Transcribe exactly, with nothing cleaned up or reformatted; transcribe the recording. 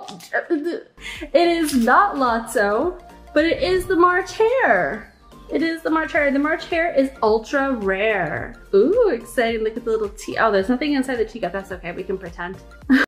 Oh, it is not Lotso, but it is the March Hare. It is the March Hare. The March Hare is ultra rare. Ooh, exciting. Look at the little tea. Oh, there's nothing inside the teacup. That's okay. We can pretend.